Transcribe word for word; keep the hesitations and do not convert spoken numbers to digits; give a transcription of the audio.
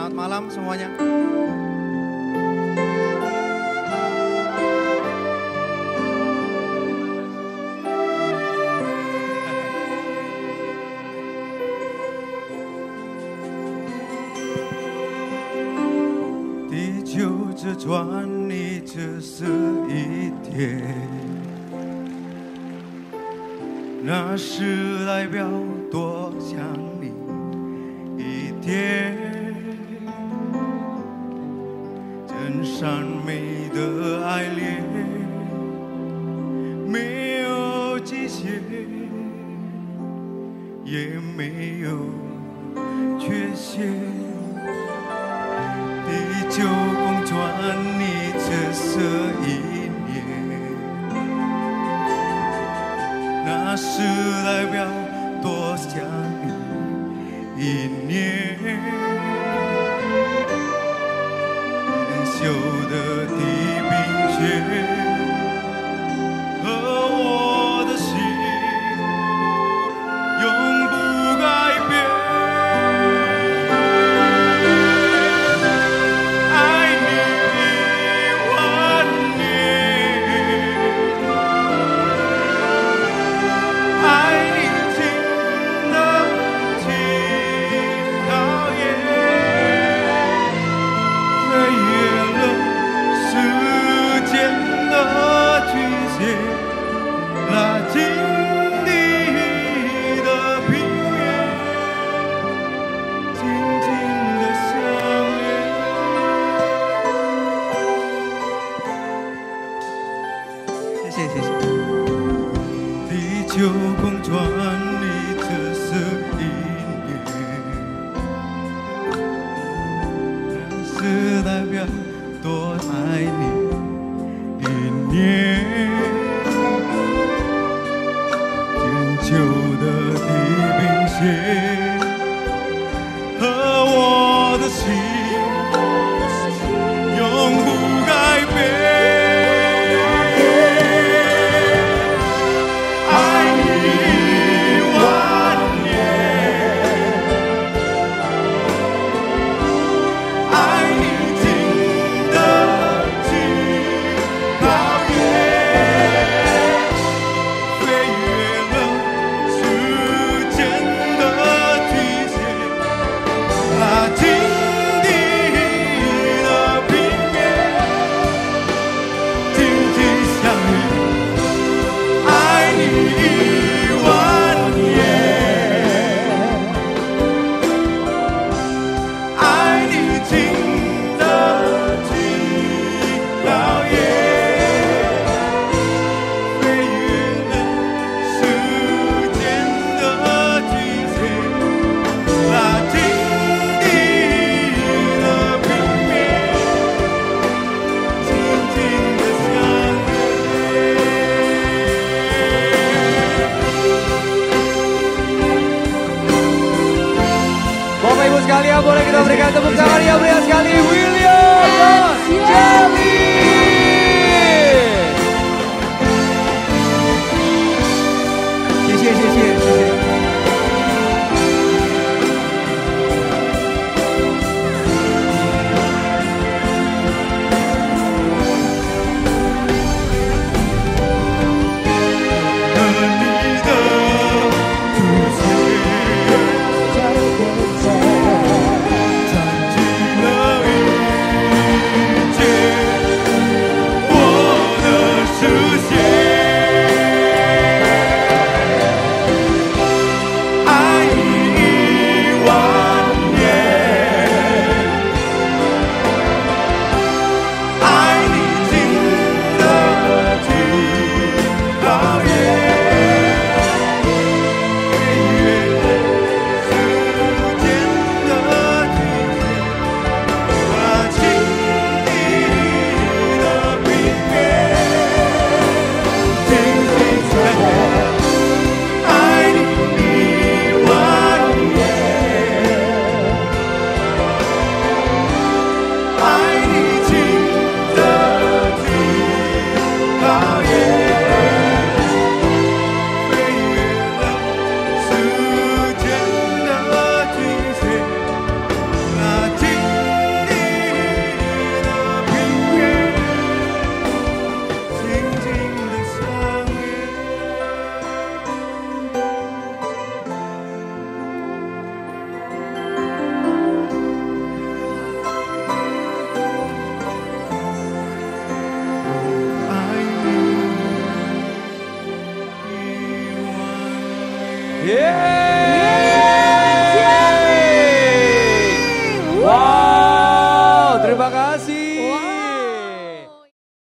Selamat malam semuanya.地球这转，你只是一点，那是代表多想你一点。真善美的爱恋，没有极限，也没有缺陷。地球公转，你只是一年，那是代表多想你一年。生锈的地冰雪和我的心永不改变。爱你一万年，爱你经得起考验，飞越了时间的局限，拉近你的平原，静静的相约。谢谢谢谢。地球公转，你只是一年，但是代表多爱你一年。坚久的地平线和我的心永不改变。爱你一万年，爱你经得起考验，飞越了时间的局限，拉近你的平面，紧紧相约。爱你一万年，爱你经得起考验，飞越了时间的局限，拉近你的平面，紧紧的相约。 Bapak Ibu sekalian, boleh kita berikan tepuk tangan yang meriah sekali William Jelly. 谢谢谢谢谢谢。 和你的出现，占据了一切。 耶！